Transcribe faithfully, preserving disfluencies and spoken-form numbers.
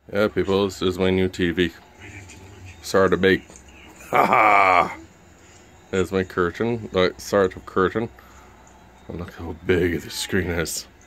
Yeah, people, this is my new T V. Sorry to bake. Haha! There's my curtain. Like, sort of curtain. And look how big the screen is.